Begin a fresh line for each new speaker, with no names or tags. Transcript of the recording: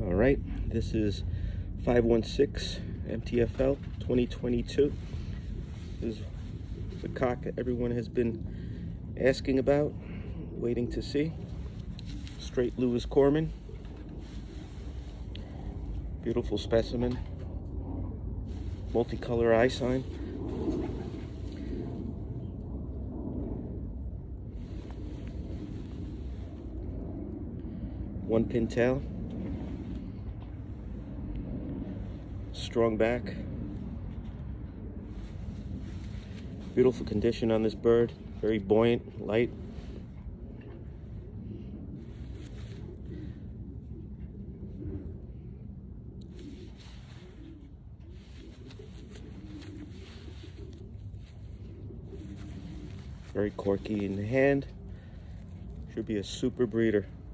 All right, this is 516 MTFL 2022. This is the cock that everyone has been asking about, waiting to see. Straight Lewis Cooreman. Beautiful specimen. Multicolor eye sign. One pin tail. Strong back. Beautiful condition on this bird. Very buoyant, light. Very corky in the hand. Should be a super breeder.